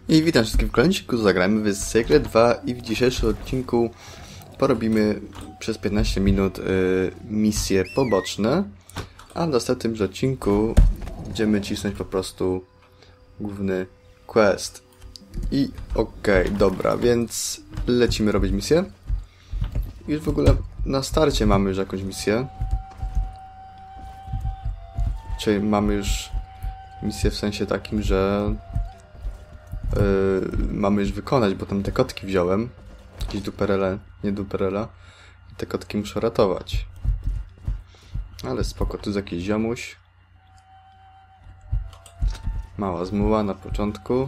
I witam wszystkich w kolejnym odcinku, zagrajmy w Secret 2 i w dzisiejszym odcinku porobimy przez 15 minut misje poboczne, a w następnym odcinku będziemy cisnąć po prostu główny quest. I okej, dobra, więc lecimy robić misję. Już w ogóle na starcie mamy już jakąś misję. Czyli mamy już misję w sensie takim, że mamy już wykonać, bo tam te kotki wziąłem. Jakieś duperele, nie duperela. I te kotki muszę ratować. Ale spoko, tu jest jakiś ziomuś. Mała zmuła na początku.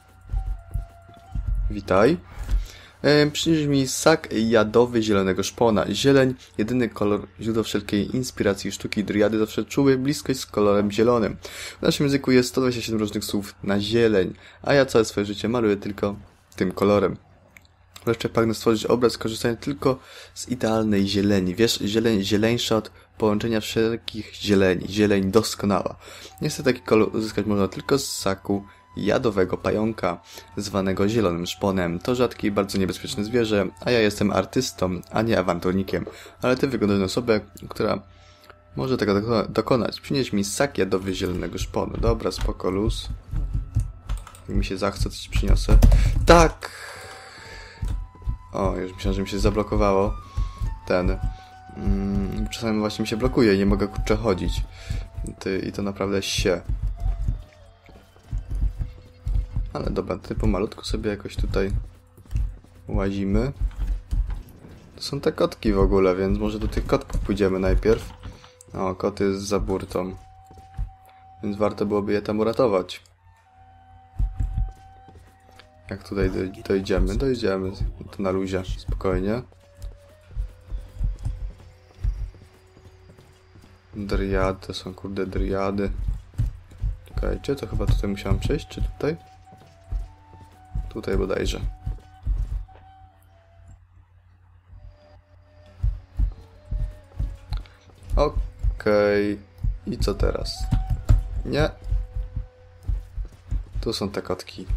Witaj. Przynieś mi sak jadowy zielonego szpona. Zieleń, jedyny kolor, źródło wszelkiej inspiracji sztuki driady, zawsze czuły bliskość z kolorem zielonym. W naszym języku jest 127 różnych słów na zieleń, a ja całe swoje życie maluję tylko tym kolorem. Wreszcie pragnę stworzyć obraz korzystając tylko z idealnej zieleni. Wiesz, zieleń zieleńsza od połączenia wszelkich zieleni. Zieleń doskonała. Niestety taki kolor uzyskać można tylko z saku jadowego pająka, zwanego zielonym szponem. To rzadkie i bardzo niebezpieczne zwierzę, a ja jestem artystą, a nie awanturnikiem. Ale ty wyglądasz na osobę, która może tego dokonać. Przynieś mi sak jadowy zielonego szponu. Dobra, spoko, luz. Jak mi się zachce, to ci przyniosę. Tak! O, już myślałem, że mi się zablokowało. Czasami właśnie mi się blokuje i nie mogę kurczę chodzić. I to naprawdę się. Ale dobra, pomalutku sobie jakoś tutaj łazimy. To są te kotki w ogóle, więc może do tych kotków pójdziemy najpierw. O, kot jest za burtą. Więc warto byłoby je tam uratować. Jak tutaj dojdziemy? Dojdziemy. To na luzie, spokojnie. Driady, to są kurde driady. Czekajcie, to chyba tutaj musiałem przejść, czy tutaj? Tutaj bodajże. Okej. I co teraz? Nie. Tu są te kotki.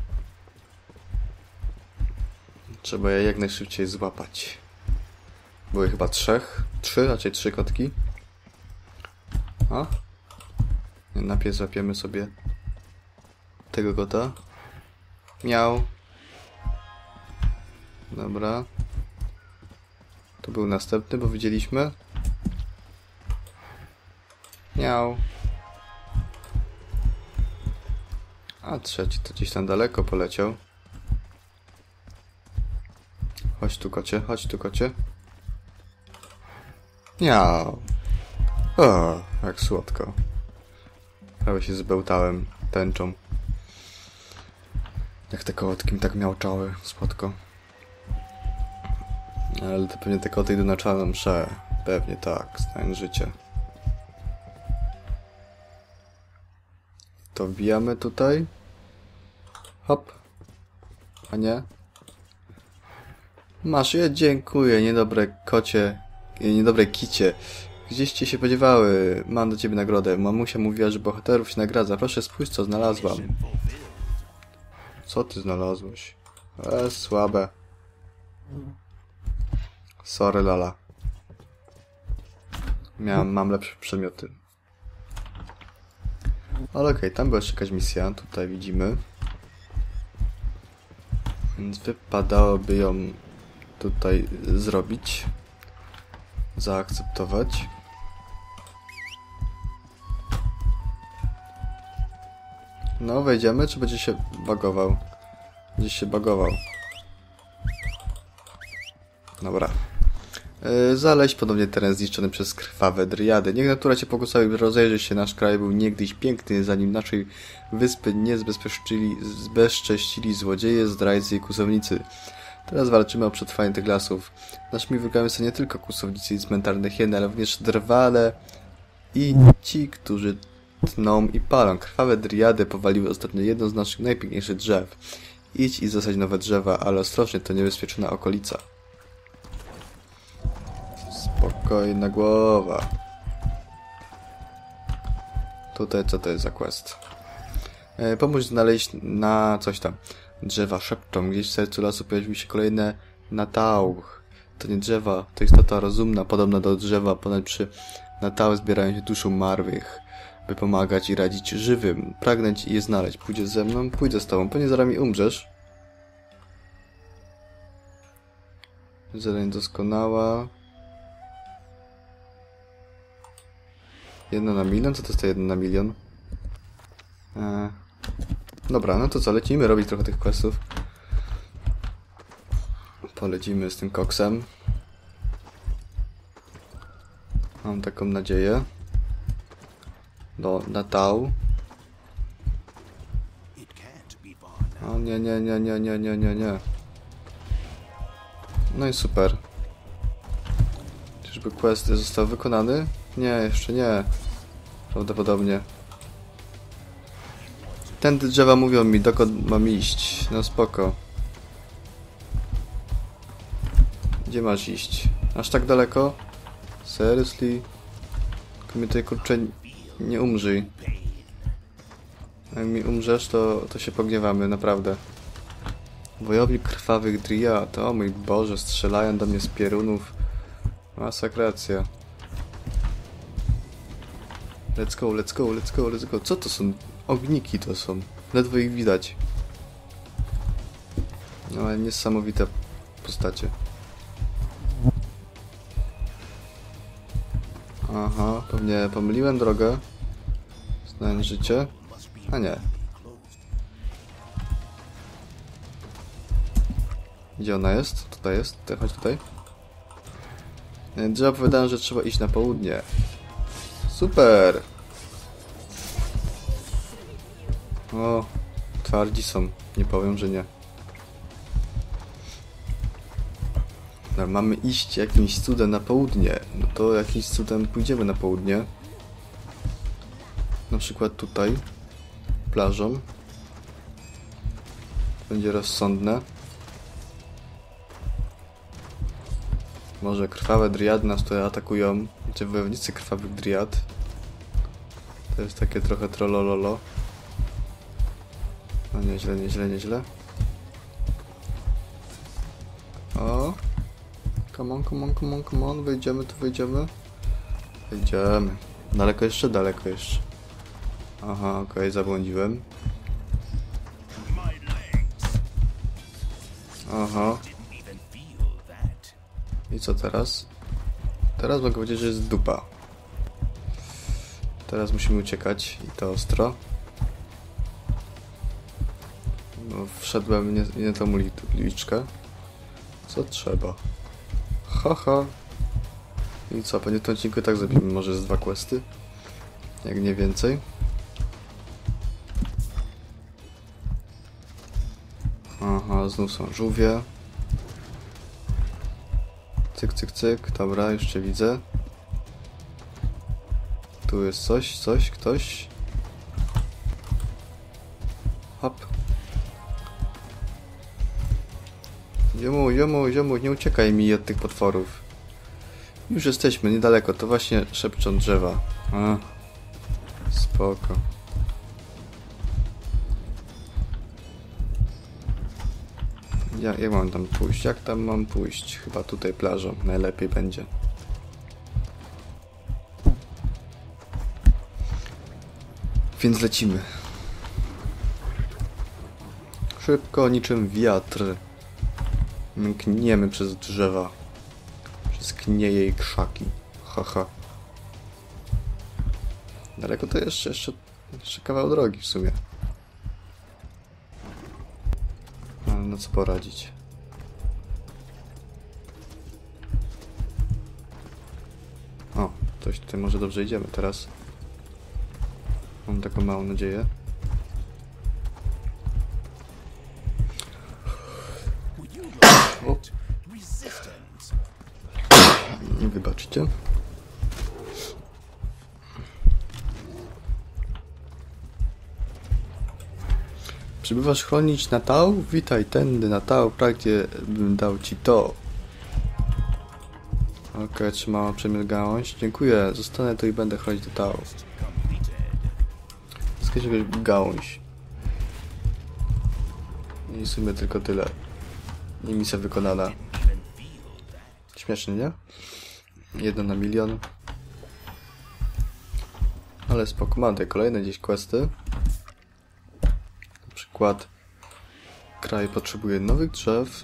Trzeba je jak najszybciej złapać. Były chyba raczej trzy kotki. A? Najpierw złapiemy sobie tego kota. Miał. Dobra. To był następny, bo widzieliśmy. Miał. A trzeci to gdzieś tam daleko poleciał. Chodź tu, kocie, chodź tu, kocie. Miał. O, jak słodko. Prawie się zbełtałem tęczą. Jak te kotki mi tak miałczały, słodko. Ale to pewnie te koty idą na czarną mszę. Pewnie tak, znając życie. To wbijamy tutaj. Hop. A nie? Masz je? Dziękuję, niedobre kocie. Niedobre kicie. Gdzieście się podziewały? Mam do ciebie nagrodę. Mamusia mówiła, że bohaterów się nagradza. Proszę spójrz, co znalazłam. Co ty znalazłeś? Słabe. Sorry, lala. Mam lepsze przedmioty. Ale okej, tam była jeszcze jakaś misja. Tutaj widzimy. Więc wypadałoby ją tutaj zrobić. Zaakceptować. No, wejdziemy, czy będzie się bagował? Będzie się bagował. Dobra. Zaleźć ponownie teren zniszczony przez krwawe driady. Niech natura cię pobłogosławi, rozejrzyj się. Nasz kraj był niegdyś piękny, zanim naszej wyspy nie zbezcześcili złodzieje, zdrajcy i kłusownicy. Teraz walczymy o przetrwanie tych lasów. Naszymi wrogami są nie tylko kłusownicy i cmentarne hieny, ale również drwale i ci, którzy tną i palą. Krwawe driady powaliły ostatnio jedno z naszych najpiękniejszych drzew. Idź i zasadź nowe drzewa, ale ostrożnie, to niebezpieczna okolica. Spokojna głowa. Tutaj co to jest za quest? Pomóż znaleźć na coś tam. Drzewa szepczą, gdzieś w sercu lasu pojawiły się kolejne natauch. To nie drzewa, to istota rozumna, podobna do drzewa, ponad przy natał zbierają się duszy martwych, by pomagać i radzić żywym. Pragnę ci je znaleźć. Pójdziesz ze mną? Pójdę z tobą. Pewnie zaraz mi umrzesz. Zeleń doskonała. 1 na milion? Co to jest to 1 na milion? Dobra, no to co? Lecimy robić trochę tych questów. Polecimy z tym koksem. Mam taką nadzieję. Do Natał. O nie, nie, nie, nie, nie, nie, nie, nie. No i super. Czyżby quest został wykonany? Nie, jeszcze nie. Prawdopodobnie. Tędy drzewa mówią mi, dokąd mam iść. No spoko. Gdzie masz iść? Aż tak daleko? Seriously? Tylko mi tutaj kurczę nie umrzyj. Jak mi umrzesz, to się pogniewamy, naprawdę. Wojownik krwawych driad. O mój Boże, strzelają do mnie z pierunów. Masakracja. Let's go, let's go, let's go, let's go. Co to są? Ogniki to są. Ledwo ich widać. No ale niesamowite postacie. Aha, pewnie pomyliłem drogę. Znając życie. A nie. Gdzie ona jest? Tutaj jest. Chodź tutaj. Drzewa opowiadają, że trzeba iść na południe. Super! O, twardzi są. Nie powiem, że nie. No, mamy iść jakimś cudem na południe. No to jakimś cudem pójdziemy na południe. Na przykład tutaj. Plażą. Będzie rozsądne. Może krwawe driady nas tutaj atakują. Czy wojownicy krwawych driad. To jest takie trochę trollololo. No nieźle, nieźle, nieźle. O! Come on, come on, come on, come on. Wejdziemy, tu wejdziemy. Wejdziemy. Daleko jeszcze? Daleko jeszcze. Aha, okej, zabłądziłem. Aha. I co teraz? Teraz mogę powiedzieć, że jest dupa. Teraz musimy uciekać i to ostro. No, wszedłem nie na tą uliczkę. Co trzeba? Haha. I co, pewnie w tym odcinku tak zrobimy może z 2 questy. Jak nie więcej. Aha, znów są żółwie. Cyk, cyk, cyk. Dobra, już cię widzę. Tu jest coś, ktoś. Hop. Ziomu, nie uciekaj mi od tych potworów. Już jesteśmy niedaleko, to właśnie szepczą drzewa. A, spoko. Jak mam tam pójść? Jak tam mam pójść? Chyba tutaj plażą najlepiej będzie. Więc lecimy. Szybko, niczym wiatr. Mkniemy przez drzewa. Przez knieje i krzaki. Haha. Daleko to jeszcze kawał drogi w sumie. Ale no co poradzić. O, coś tutaj może dobrze idziemy teraz. Mam taką małą nadzieję. O. Wybaczcie. Przybywasz chronić Natał? Witaj tędy, Natał. Pragnie bym dał ci to. Okej, trzymała przemiot gałąź. Dziękuję. Zostanę tu i będę chronić Natał. Skieś jakaś gałąź. I w sumie tylko tyle. I misja wykonana. Śmiesznie, nie? 1 na milion. Ale spoko, mam tutaj kolejne gdzieś questy. Na przykład kraj potrzebuje nowych drzew.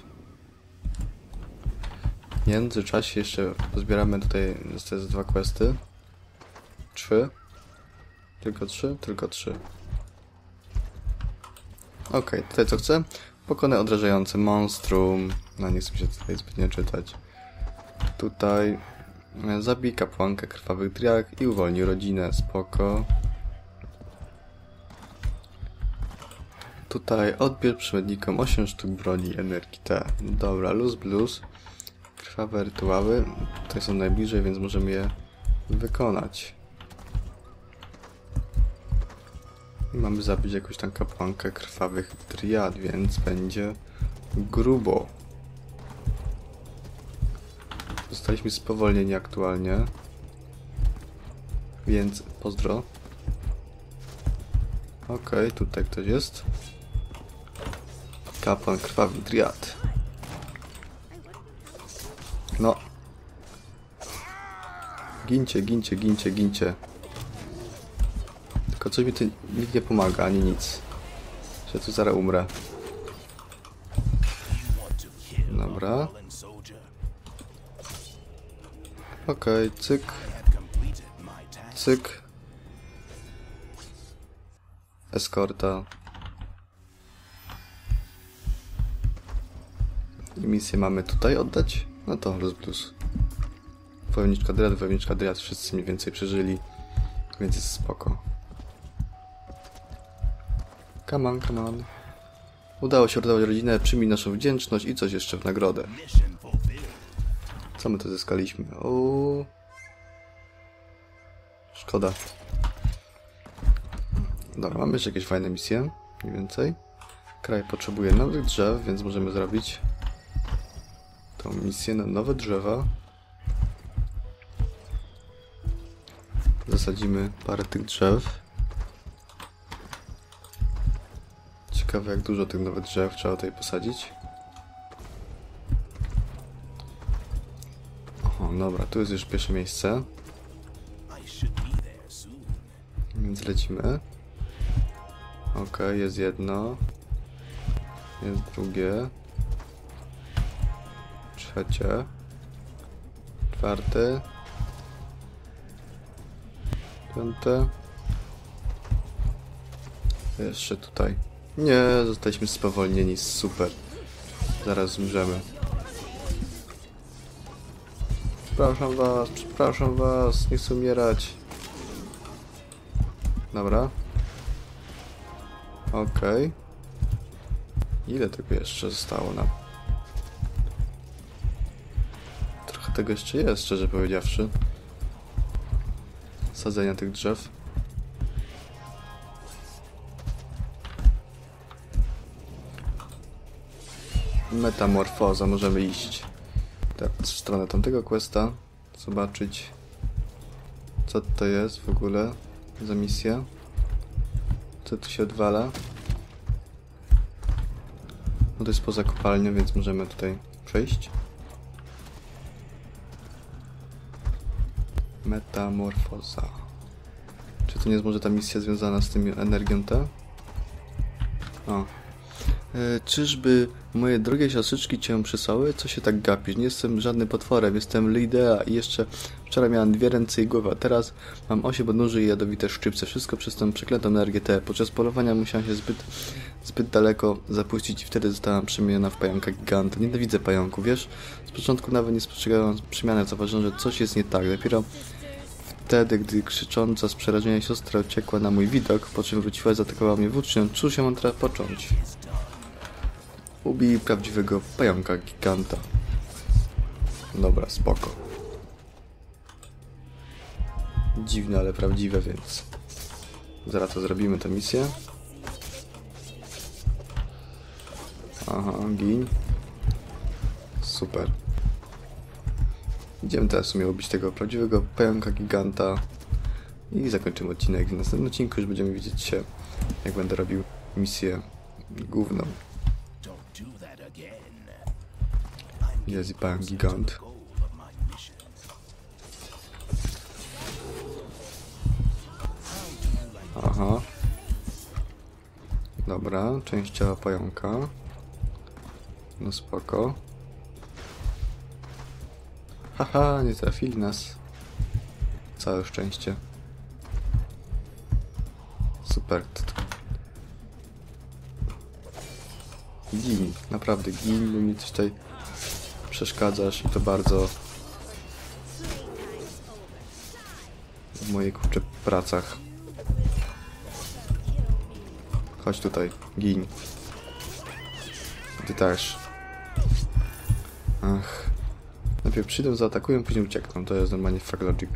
W międzyczasie jeszcze pozbieramy tutaj te 2 questy. 3. Tylko 3? Tylko 3. Okej, tutaj co chcę? Pokonaj odrażające monstrum. No nie chcę się tutaj zbytnio czytać. Tutaj zabij kapłankę krwawych driak i uwolnij rodzinę. Spoko. Tutaj odbierz przemytnikom 8 sztuk broni energii T. Dobra, luz blues. Krwawe rytuały. Tutaj są najbliżej, więc możemy je wykonać. I mamy zabić jakąś tam kapłankę krwawych driad, więc będzie grubo. Zostaliśmy spowolnieni aktualnie. Więc pozdro. Okej, tutaj ktoś jest. Kapłan krwawych driad. No. Gincie, gincie, gincie, gincie. Tylko coś mi tu nikt nie pomaga, ani nic. Że tu zaraz umrę. Dobra. Okej, cyk. Cyk. Eskorta. I misję mamy tutaj oddać? No to luz plus. Wojowniczka Driad, wszyscy mniej więcej przeżyli. Więc jest spoko. Come on, come on. Udało się uratować rodzinę, przyjmij naszą wdzięczność i coś jeszcze w nagrodę. Co my tu zyskaliśmy? Uuu. Szkoda. Dobra, mamy jeszcze jakieś fajne misje. Mniej więcej. Kraj potrzebuje nowych drzew, więc możemy zrobić tą misję na nowe drzewa. Zasadzimy parę tych drzew. Ciekawe, jak dużo tych nowych drzew trzeba tutaj posadzić. O, dobra, tu jest już pierwsze miejsce. Więc lecimy. Okej, jest jedno. Jest drugie. Trzecie. Czwarte. Piąte. Jeszcze tutaj. Nie, zostaliśmy spowolnieni. Super. Zaraz umrzemy. Przepraszam was, nie chcę umierać. Dobra. Okej. Ile tego jeszcze zostało nam? Trochę tego jeszcze jest, szczerze powiedziawszy. Sadzenia tych drzew. Metamorfoza, możemy iść w stronę tamtego questa. Zobaczyć, co to jest w ogóle za misja. Co tu się odwala. No to jest poza kopalnią, więc możemy tutaj przejść. Metamorfoza. Czy to nie jest może ta misja związana z tym energią T? O. Czyżby moje drogie siostrzyczki cię przysłały? Co się tak gapisz? Nie jestem żadnym potworem, jestem Lidea i jeszcze wczoraj miałem 2 ręce i głowę, a teraz mam 8 odnóży i jadowite szczypce. Wszystko przez tę przeklętą energię T. Podczas polowania musiałem się zbyt daleko zapuścić i wtedy zostałam przemieniona w pająka giganta. Nienawidzę pająku, wiesz? Z początku nawet nie spostrzegałem przemiany, zauważyłem, że coś jest nie tak. Dopiero wtedy, gdy krzycząca z przerażenia siostra uciekła na mój widok, po czym wróciła i zaatakowała mnie włócznią, cóż się mam teraz począć? Ubij prawdziwego pająka giganta. Dobra, spoko. Dziwne, ale prawdziwe, więc zaraz to zrobimy, tę misję. Aha, gin. Super. Idziemy teraz w sumie ubić tego prawdziwego pająka giganta i zakończymy odcinek. W następnym odcinku już będziemy widzieć się, jak będę robił misję główną. Jest i pan gigant. Aha. Dobra, część ciała pająka. No spoko. Haha, nie trafili nas. Całe szczęście. Super. Gin, naprawdę gin, bo mi coś tutaj przeszkadzasz i to bardzo w moich kurczę pracach. Chodź tutaj, gin. Ty też. Ach. Najpierw przyjdą, zaatakują, później uciekną. To jest normalnie fuck logic.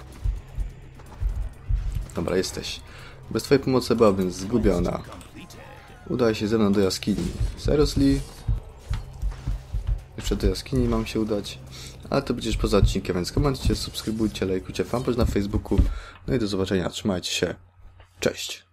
Dobra, jesteś. Bez twojej pomocy byłabym zgubiona. Udaj się ze mną do jaskini. Seriously? Jeszcze do jaskini mam się udać. Ale to będziesz poza odcinkiem, więc komentujcie, subskrybujcie, lajkujcie fanpage na Facebooku. No i do zobaczenia. Trzymajcie się. Cześć.